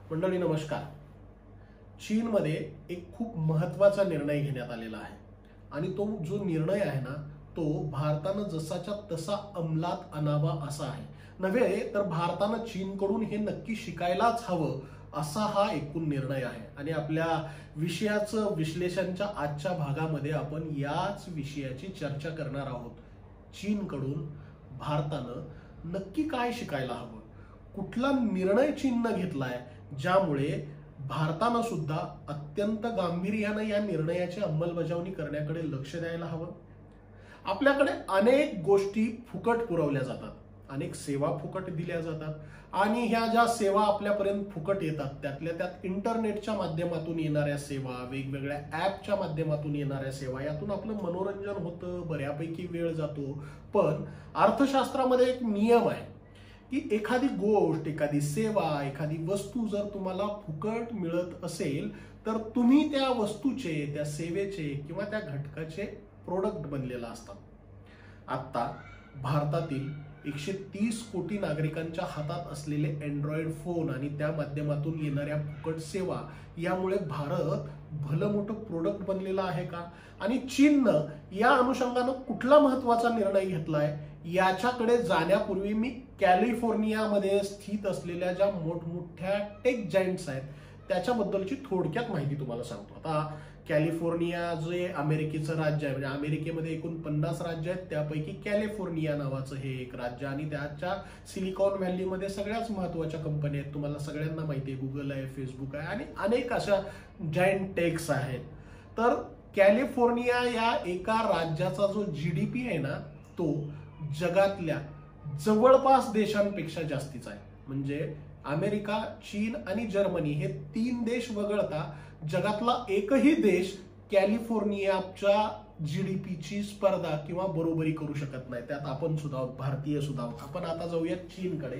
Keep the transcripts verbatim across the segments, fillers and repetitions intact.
मंडळी नमस्कार. चीनमध्ये एक खूप महत्त्वाचा निर्णय घेण्यात आलेला आहे आणि तो जो निर्णय आहे ना तो भारतानं जसाच्या तसा अंमलात आणावा असा आहे. नव्हे तर भारतानं चीनकडून हे नक्की शिकायलाच हवं असा हा एकूण निर्णय आहे. आणि आपल्या विषयाचं विश्लेषणच्या आजच्या भागामध्ये आपण याच विषयाची चर्चा करणार आहोत. चीनकडून भारतानं नक्की काय शिकायला हवं, कुठला निर्णय चीननं घेतलाय ज्यामुळे भारतानं सुद्धा अत्यंत गांभीर्यानं या निर्णयाची अंमलबजावणी करण्याकडे लक्ष द्यायला हवं. आपल्याकडे अनेक गोष्टी फुकट पुरवल्या जातात, अनेक सेवा फुकट दिल्या जातात आणि ह्या ज्या सेवा आपल्यापर्यंत फुकट येतात त्यातल्या त्यात इंटरनेटच्या माध्यमातून येणाऱ्या सेवा, वेगवेगळ्या ऍपच्या माध्यमातून येणाऱ्या सेवा, यातून आपलं मनोरंजन होतं, बऱ्यापैकी वेळ जातो. पण अर्थशास्त्रामध्ये एक नियम आहे की एखादी गोष्ट, एखादी सेवा, एखादी वस्तू जर तुम्हाला फुकट मिळत असेल तर तुम्ही त्या वस्तूचे, त्या सेवेचे किंवा त्या घटकाचे प्रोडक्ट बनलेला असतात. आता भारतातील एकशे तीस कोटी नागरिकांच्या हातात असलेले अँड्रॉइड फोन आणि त्या माध्यमातून येणाऱ्या फुकट सेवा यामुळे भारत भलं मोठं प्रोडक्ट बनलेला आहे का? आणि चीननं या अनुषंगानं कुठला महत्वाचा निर्णय घेतलाय याच्याकडे जाण्यापूर्वी मी कॅलिफोर्नियामध्ये स्थित असलेल्या ज्या मोठमोठ्या टेक जायंट्स आहेत त्याच्याबद्दलची थोडक्यात माहिती तुम्हाला सांगतो. आता कॅलिफोर्निया जे अमेरिकेचं राज्य आहे, म्हणजे अमेरिकेमध्ये एकूण पन्नास राज्य आहेत, त्यापैकी कॅलिफोर्निया नावाचं हे एक राज्य आणि त्याच्या सिलिकॉन व्हॅलीमध्ये सगळ्याच महत्वाच्या कंपन्या आहेत. तुम्हाला सगळ्यांना माहिती आहे, गुगल आहे, फेसबुक आहे आणि अनेक अशा जायंट टेक्स आहेत. तर कॅलिफोर्निया या एका राज्याचा जो जीडीपी आहे ना तो जगातल्या जवळपास देशांपेक्षा जास्तीचा आहे. म्हणजे अमेरिका, चीन आणि जर्मनी हे तीन देश वगळता जगातला एकही देश कॅलिफोर्नियाच्या जीडीपीची स्पर्धा किंवा बरोबरी करू शकत नाही. त्यात आपण सुद्धा, भारतीय सुद्धा. आपण आता जाऊया चीनकडे.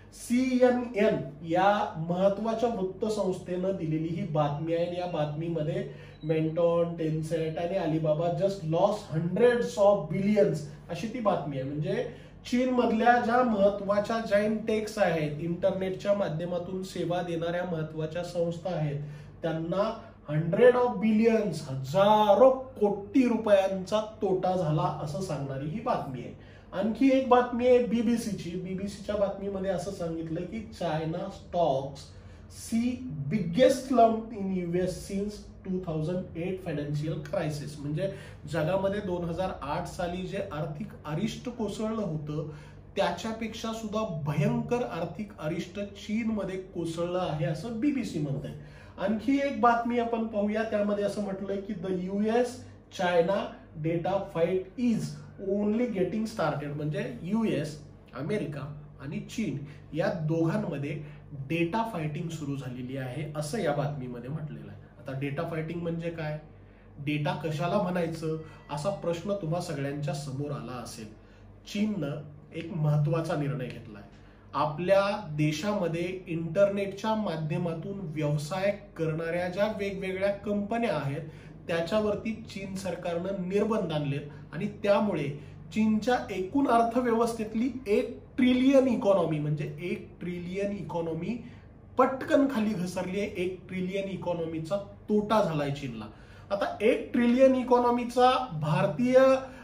सीएनएन या महत्वाच्या वृत्तसंस्थेनं दिलेली ही बातमी आहे आणि या बातमीमध्ये मेंटॉन, टेन्सेंट आणि Alibaba just loss hundreds of billions अशी ती बातमी आहे. म्हणजे चीन मधल्या ज्या महत्वाच्या जायंट टेक्स आहेत, इंटरनेटच्या माध्यमातून सेवा देणाऱ्या महत्वाच्या संस्था आहेत, त्यांना हंड्रेड ऑफ बिलियन्स, हजारो कोटी रुपयांचा तोटा झाला असं सांगणारी ही बातमी आहे. आणखी एक बातमी आहे बीबीसीची. बीबीसीच्या बातमीमध्ये असं सांगितलं की China stocks see biggest slump in US since two thousand eight financial crisis. म्हणजे जगामध्ये दोन हजार आठ साली जे आर्थिक अरिष्ट कोसळलं होतं त्याच्यापेक्षा सुद्धा भयंकर आर्थिक अरिष्ट चीनमध्ये कोसळलं आहे असं बीबीसी म्हणतंय. आणखी एक बातमी आपण पाहूया. त्यामध्ये असं म्हटलंय की the US China data fight is only getting started. म्हणजे युएस, अमेरिका आणि चीन या दोघांमध्ये डेटा फायटिंग सुरू झालेली आहे असं या बातमीमध्ये म्हटलेलं आहे. आता डेटा फायटिंग म्हणजे काय, डेटा कशाला म्हणायचं असा प्रश्न तुम्हा सगळ्यांच्या समोर आला असेल. चीननं एक महत्वाचा निर्णय घेतलाय. आपल्या देशामध्ये इंटरनेटच्या माध्यमातून व्यवसाय करणाऱ्या ज्या वेगवेगळ्या कंपन्या आहेत त्याच्यावरती चीन सरकारनं निर्बंध आणलेत आणि त्यामुळे चीनच्या एकूण अर्थव्यवस्थेतली एक ट्रिलियन इकॉनॉमी, म्हणजे एक ट्रिलियन इकॉनॉमी पटकन खाली घसरली आहे. एक ट्रिलियन इकॉनॉमीचा तोटा झालाय चीनला. आता एक ट्रिलियन इकॉनॉमीचा भारतीय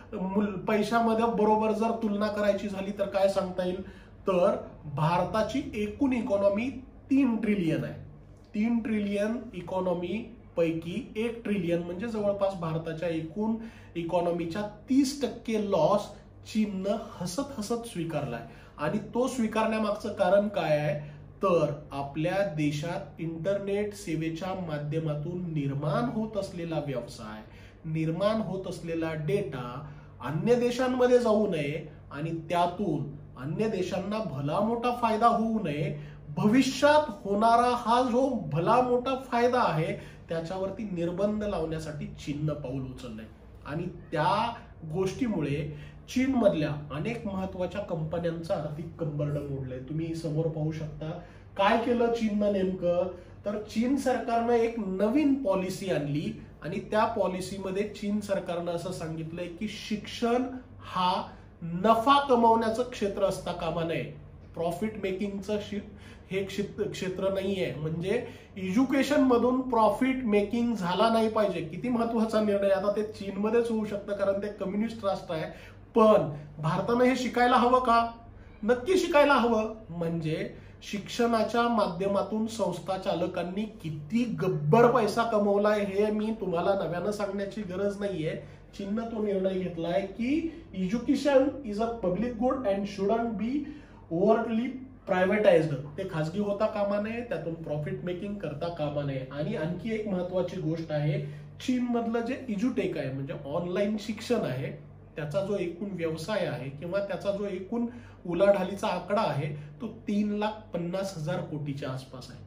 पैशामध्ये बरोबर जर तुलना करायची झाली तर काय सांगता येईल, तर भारताची एकूण इकॉनॉमी तीन ट्रिलियन आहे. तीन ट्रिलियन इकॉनॉमी पैकी एक ट्रिलियन म्हणजे जवळपास भारताच्या एकूण इकॉनॉमीच्या तीस टक्के लॉस चीननं हसत हसत स्वीकारलाय. आणि तो स्वीकारण्यामागचं कारण काय आहे, तर आपल्या देशात इंटरनेट सेवेच्या माध्यमातून निर्माण होत असलेला व्यवसाय, निर्माण होत असलेला डेटा अन्य देशांमध्ये जाऊ नये आणि त्यातून अन्य देशांना भला मोठा फायदा होऊ नये. भविष्यात होणारा हा जो भला मोठा फायदा आहे त्याच्यावरती निर्बंध लावण्यासाठी चीननं पाऊल उचललंय. आणि त्या गोष्टीमुळे चीन मधल्या अनेक महत्वाच्या कंपन्यांचं आर्थिक कंबरड मोडलंय. तुम्ही समोर पाहू शकता. काय केलं चीननं नेमकं, तर चीन सरकारनं एक नवीन पॉलिसी आणली आणि त्या पॉलिसीमध्ये चीन सरकारनं असं सांगितलंय की शिक्षण हा नफा कमवण्याचं क्षेत्र असता कामा नये. प्रॉफिट मेकिंगचं हे क्षेत्र क्षेत्र नाहीये. म्हणजे एज्युकेशन मधून प्रॉफिट मेकिंग झाला नाही पाहिजे. किती महत्वाचा निर्णय. आता ते चीनमध्येच होऊ शकतं कारण ते कम्युनिस्ट राष्ट्र आहे, पण भारतानं हे शिकायला हवं का? नक्की शिकायला हवं. म्हणजे शिक्षणाच्या माध्यमातून संस्था चालकांनी किती गब्बर पैसा कमवलाय हे मी तुम्हाला नव्यानं सांगण्याची गरज नाहीये. चीननं तो निर्णय घेतलाय की education is a public good and shouldn't be overly privatised. ते खासगी होता कामा नये, त्यातून प्रॉफिट मेकिंग करता कामा नये. आणि आणखी एक महत्वाची गोष्ट आहे, चीन मधलं जे इज्युटेक आहे म्हणजे ऑनलाईन शिक्षण आहे, त्याचा जो एकूण व्यवसाय आहे किंवा त्याचा जो एकूण उलाढालीचा आकडा आहे तो तीन लाख पन्नास हजार कोटीच्या आसपास आहे.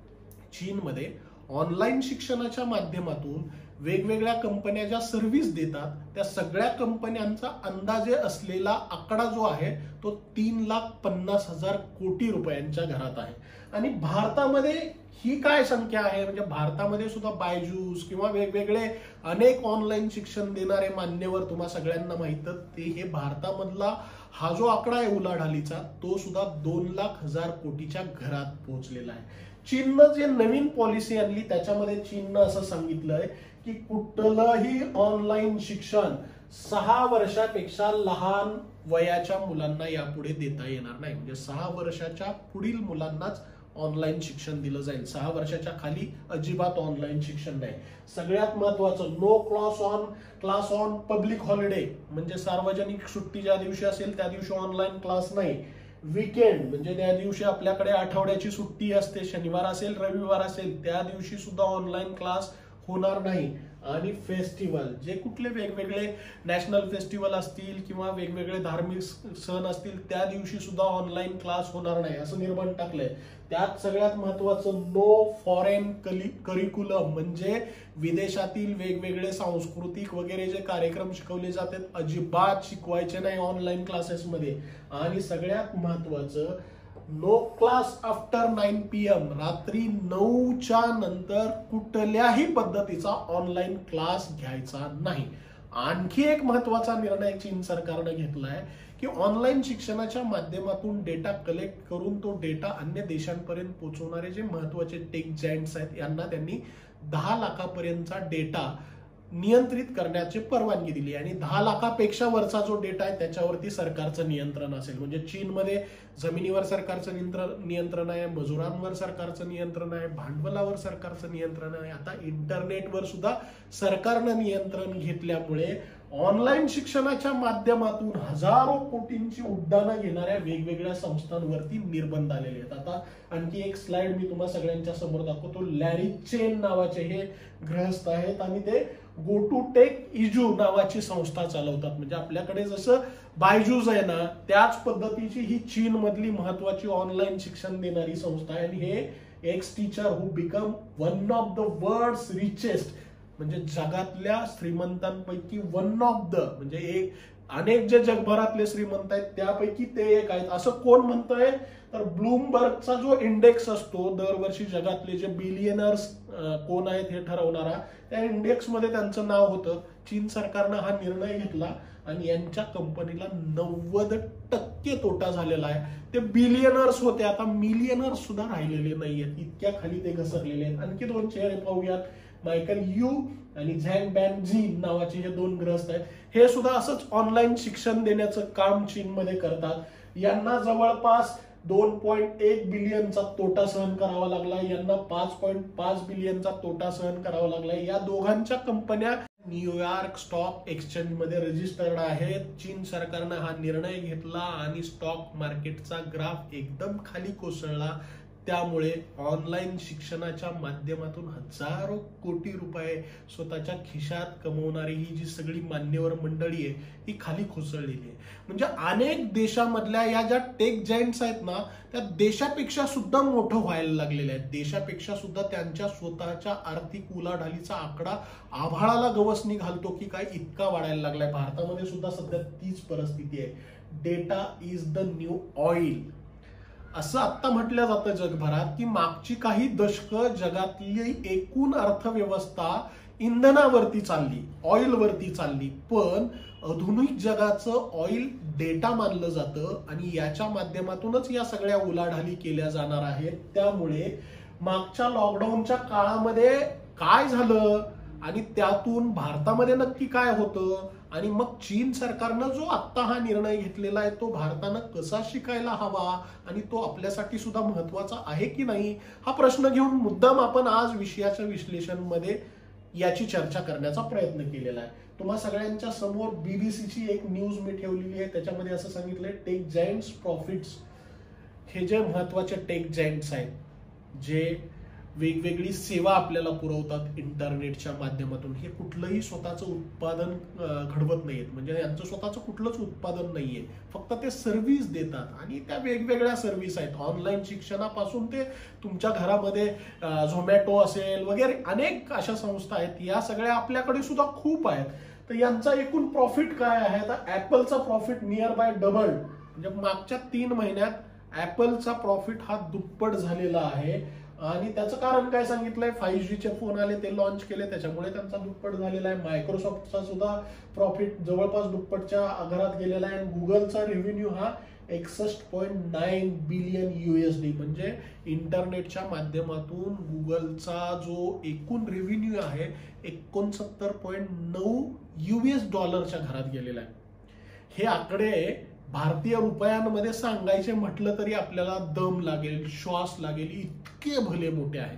चीनमध्ये ऑनलाईन शिक्षणाच्या माध्यमातून वेगवेगळ्या कंपन्या ज्या सर्व्हिस देतात त्या सगळ्या कंपन्यांचा अंदाजे असलेला आकडा जो आहे तो तीन लाख पन्नास हजार कोटी रुपयांच्या घरात आहे. आणि भारतामध्ये ही काय संख्या आहे? म्हणजे भारतामध्ये सुद्धा बायजूस किंवा वेगवेगळे अनेक ऑनलाईन शिक्षण देणारे मान्यवर तुम्हा सगळ्यांना माहितच, ते हे भारतामधला हा जो आकडा आहे उलाढालीचा तो सुद्धा दोन लाख हजार कोटीच्या घरात पोहोचलेला आहे. चीननं जे नवीन पॉलिसी आणली त्याच्यामध्ये चीननं असं सांगितलंय की कुठलंही ऑनलाईन शिक्षण सहा वर्षापेक्षा लहान वयाच्या मुलांना यापुढे देता येणार नाही. म्हणजे सहा वर्षाच्या पुढील मुलांनाच ऑनलाईन शिक्षण दिलं जाईल. सहा वर्षाच्या खाली अजिबात ऑनलाईन शिक्षण नाही. सगळ्यात महत्वाचं, no class on class on public holiday. म्हणजे सार्वजनिक सुट्टी ज्या दिवशी असेल त्या दिवशी ऑनलाईन क्लास नाही. वीकेंड म्हणजे त्या दिवशी आपल्याकडे आठवड्याची सुट्टी असते, शनिवार असेल रविवार असेल त्या दिवशी सुद्धा ऑनलाईन क्लास होणार नाही. आणि फेस्टिवल जे कुठले वेगवेगळे नॅशनल फेस्टिवल असतील किंवा वेगवेगळे धार्मिक सण असतील त्या दिवशी सुद्धा ऑनलाईन क्लास होणार नाही असं निर्बंध टाकलंय. त्यात सगळ्यात महत्वाचं नो फॉरेन करिक्युलम म्हणजे विदेशातील वेगवेगळे सांस्कृतिक वगैरे जे कार्यक्रम शिकवले जातात अजिबात शिकवायचे नाही ऑनलाईन क्लासेसमध्ये. आणि सगळ्यात महत्वाचं no class after nine P M. रात्री नऊच्या नंतर कुठल्याही पद्धतीचा ऑनलाईन क्लास घ्यायचा नाही. आणखी एक महत्वाचा निर्णय चीन सरकारने घेतलाय की ऑनलाईन शिक्षणाच्या माध्यमातून डेटा कलेक्ट करून तो डेटा अन्य देशांपर्यंत पोहोचवणारे जे महत्वाचे टेक जायंट्स आहेत यांना त्यांनी दहा लाखापर्यंतचा डेटा नियंत्रित करण्याची परवानगी दिली. आणि दहा लाखापेक्षा वरचा जो डेटा आहे त्याच्यावरती सरकारचं नियंत्रण असेल. म्हणजे चीनमध्ये जमिनीवर सरकारचं नियंत्रण आहे, मजुरांवर सरकारचं नियंत्रण आहे, भांडवलावर सरकारचं नियंत्रण आहे. आता इंटरनेटवर सुद्धा सरकारनं नियंत्रण घेतल्यामुळे ऑनलाईन शिक्षणाच्या माध्यमातून हजारो कोटींची उड्डाणं घेणाऱ्या वेगवेगळ्या संस्थांवरती निर्बंध आलेले आहेत. आता आणखी एक स्लाइड मी तुम्हा सगळ्यांच्या समोर दाखवतो. लॅरी चेन नावाचे हे गृहस्थ आहेत आणि ते गो टू टेक इजू नावाची संस्था चालवतात. म्हणजे आपल्याकडे जसं बायजूस आहे ना त्याच पद्धतीची ही चीन मधली महत्वाची ऑनलाईन शिक्षण देणारी संस्था आहे. आणि हे ex teacher who become one of the world's richest म्हणजे जगातल्या श्रीमंतांपैकी वन ऑफ द म्हणजे एक अनेक जे जगभरातले श्रीमंत आहेत त्यापैकी ते एक आहेत. असं कोण म्हणतंय तर ब्लूमबर्गचा जो इंडेक्स असतो दरवर्षी जगातले जे बिलियनर्स कोण आहेत हे ठरवणारा त्या इंडेक्स मध्ये त्यांचं नाव होतं. चीन सरकारनं हा निर्णय घेतला आणि यांच्या कंपनीला नव्वद टक्के तोटा झालेला आहे. ते बिलियनर्स होते आता मिलियनर्स सुद्धा राहिलेले नाहीयेत, इतक्या खाली ते घसरलेले आहेत. आणखी दोन चेहरे पाहूयात. मायकल यू आणि झँग बॅन झी नावाचे हे दोन गृहस्थ आहेत. हे सुद्धा असंच ऑनलाईन शिक्षण देण्याचं काम चीनमध्ये करतात. यांना जवळपास दोन पॉईंट एक बिलियनचा तोटा सहन करावा लागला. यांना पाच पॉईंट पाच बिलियनचा तोटा सहन करावा लागला. या दोघांच्या कंपन्या न्यूयॉर्क स्टॉक एक्सचेंज मध्ये रजिस्टर्ड आहेत. चीन सरकारनं हा निर्णय घेतला आणि स्टॉक मार्केटचा ग्राफ एकदम खाली कोसळला. त्यामुळे ऑनलाईन शिक्षणाच्या माध्यमातून हजारो कोटी रुपये स्वतःच्या खिशात कमवणारी ही जी सगळी मान्यवर मंडळी आहे ही खाली कोसळलेली आहे. म्हणजे अनेक देशामधल्या या ज्या टेक जायंट्स आहेत ना त्या देशापेक्षा सुद्धा मोठं व्हायला लागलेले आहेत. देशापेक्षा सुद्धा त्यांच्या स्वतःच्या आर्थिक उलाढालीचा आकडा आभाळाला गवसणी घालतो की काय इतका वाढायला लागलाय. भारतामध्ये सुद्धा सध्या तीच परिस्थिती आहे. Data is the new oil असं आता म्हटलं जातं जगभरात की मागची काही दशकं जगातली एकूण अर्थव्यवस्था इंधनावरती चालली, ऑइलवरती चालली, पण आधुनिक जगाचं ऑइल डेटा मानलं जातं आणि याच्या माध्यमातूनच या सगळ्या उलाढाली केल्या जाणार आहेत. त्यामुळे मागच्या लॉकडाऊनच्या काळामध्ये काय झालं आणि त्यातून भारतामध्ये नक्की काय होतं आणि मग चीन सरकारनं जो आत्ता हा निर्णय घेतलेला आहे तो भारतानं कसा शिकायला हवा आणि तो आपल्यासाठी सुद्धा महत्वाचा आहे की नाही, हा प्रश्न घेऊन मुद्दाम आपण आज विषयाच्या विश्लेषणमध्ये याची चर्चा करण्याचा प्रयत्न केलेला आहे. तुम्हा सगळ्यांच्या समोर बीबीसीची एक न्यूज मी ठेवलेली आहे. त्याच्यामध्ये असं सांगितलंय, टेक जायंट्स प्रॉफिट्स. हे जे महत्वाचे टेक जायंट्स आहेत, जे वेगवेगळी सेवा आपल्याला पुरवतात इंटरनेटच्या माध्यमातून, हे कुठलंही स्वतःचं उत्पादन घडवत नाहीत. म्हणजे यांचं स्वतःचं कुठलंच उत्पादन नाहीये, फक्त ते सर्व्हिस देतात आणि त्या वेगवेगळ्या सर्व्हिस आहेत. ऑनलाईन शिक्षणापासून ते तुमच्या घरामध्ये झोमॅटो असेल वगैरे अनेक अशा संस्था आहेत. या सगळ्या आपल्याकडे सुद्धा खूप आहेत. तर यांचा एकूण प्रॉफिट काय आहे? तर ऍपलचा प्रॉफिट नियर बाय डबल. म्हणजे मागच्या तीन महिन्यात ऍपलचा प्रॉफिट हा दुप्पट झालेला आहे. आणि त्याचं कारण काय सांगितलंय? फाईव्ह जी चे फोन आले, ते लॉन्च केले, त्याच्यामुळे त्यांचा दुप्पट झालेला आहे. मायक्रोसॉफ्टचा सुद्धा प्रॉफिट जवळपास दुप्पटच्या आघारात गेलेला आहे. गुगलचा रेव्हेन्यू हा एकसष्ट पॉईंट नाईन बिलियन युएसडी, म्हणजे इंटरनेटच्या माध्यमातून गुगलचा जो एकूण रेव्हेन्यू आहे एकोणसत्तर पॉईंट नऊ युएस डॉलरच्या घरात गेलेला आहे. हे आकडे भारतीय रुपयांमध्ये सांगायचे म्हटलं तरी आपल्याला दम लागेल, श्वास लागेल, इतके भले मोठे आहेत.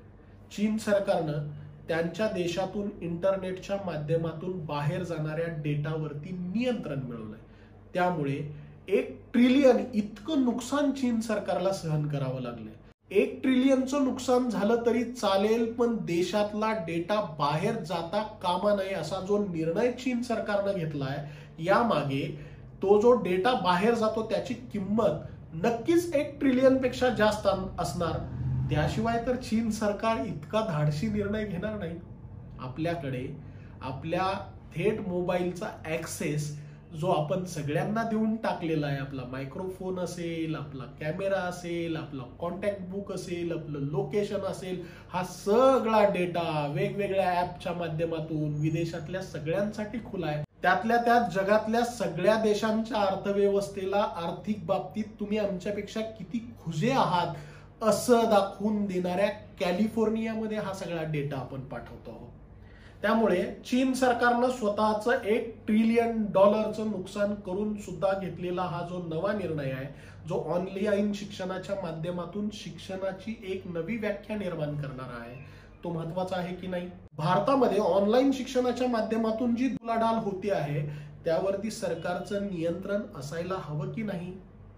चीन सरकारनं त्यांच्या देशातून इंटरनेटच्या माध्यमातून बाहेर जाणाऱ्या डेटावरती नियंत्रण मिळवलंय. त्यामुळे एक ट्रिलियन इतकं नुकसान चीन सरकारला सहन करावं लागलंय. एक ट्रिलियनचं नुकसान झालं तरी चालेल, पण देशातला डेटा बाहेर जाता कामा नये असा जो निर्णय चीन सरकारनं घेतलाय, यामागे तो जो डेटा बाहेर जातो त्याची किंमत नक्कीच एक ट्रिलियन पेक्षा जास्त असणार. त्याशिवाय तर चीन सरकार इतका धाडसी निर्णय घेणार नाही. आपल्याकडे आपल्या थेट मोबाईलचा ऍक्सेस जो आपण सगळ्यांना देऊन टाकलेला आहे, आपला मायक्रोफोन असेल, आपला कॅमेरा असेल, आपला कॉन्टॅक्ट बुक असेल, आपलं लोकेशन असेल, हा सगळा डेटा वेगवेगळ्या ऍपच्या माध्यमातून विदेशातल्या सगळ्यांसाठी खुला आहे. त्यातल्या त्यात जगातल्या सगळ्या देशांच्या अर्थव्यवस्थेला आर्थिक बाबतीत तुम्ही आमच्यापेक्षा किती खुजे आहात असं दाखवून देणाऱ्या कॅलिफोर्नियामध्ये हा सगळा डेटा आपण पाठवतो आहोत. त्यामुळे चीन सरकारनं स्वतःचं एक ट्रिलियन डॉलरचं नुकसान करून सुद्धा घेतलेला हा जो नवा निर्णय आहे, जो ऑनलाईन शिक्षणाच्या माध्यमातून शिक्षणाची एक नवी व्याख्या निर्माण करणारा आहे, तो महत्वाचा आहे की नाही? भारतामध्ये ऑनलाईन शिक्षणाच्या माध्यमातून जी उलाढाल होती आहे त्यावरती सरकारचं नियंत्रण असायला हवं की नाही?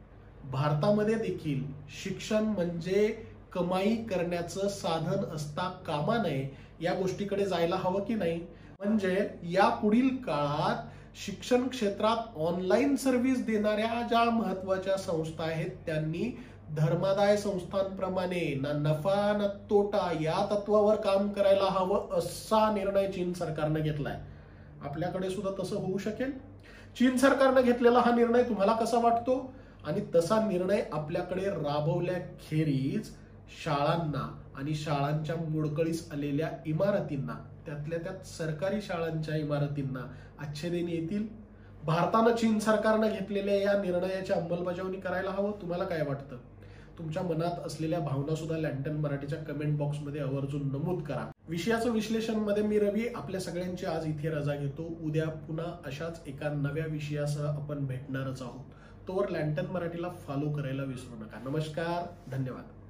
भारतामध्ये देखील शिक्षण म्हणजे कमाई करण्याचं साधन असता कामा नये, या गोष्टीकडे जायला हवं की नाही? म्हणजे या पुढील काळात शिक्षण क्षेत्रात ऑनलाईन सर्व्हिस देणाऱ्या ज्या महत्वाच्या संस्था आहेत त्यांनी धर्मादाय संस्थांप्रमाणे ना नफा ना तोटा या तत्वावर काम करायला हवं असा निर्णय चीन सरकारनं घेतलाय. आपल्याकडे सुद्धा तसं होऊ शकेल. चीन सरकारनं घेतलेला हा निर्णय तुम्हाला कसा वाटतो? आणि तसा निर्णय आपल्याकडे राबवल्याखेरीज शाळांना आणि शाळांच्या मोडकळीस आलेल्या इमारतींना, त्यातल्या त्यात सरकारी शाळांच्या इमारतींना अच्छेदेणी येतील. भारतानं चीन सरकारनं घेतलेल्या या निर्णयाची अंमलबजावणी करायला हवं. तुम्हाला काय वाटतं? तुमच्या मनात असलेल्या भावना सुद्धा लँटन मराठीच्या कमेंट बॉक्समध्ये आवर्जून नमूद करा. विषयाचं विश्लेषण मध्ये मी रवी आपल्या सगळ्यांची आज इथे रजा घेतो. उद्या पुन्हा अशाच एका नव्या विषयासह आपण भेटणारच आहोत. तोवर लँटन मराठीला फॉलो करायला विसरू नका. नमस्कार, धन्यवाद.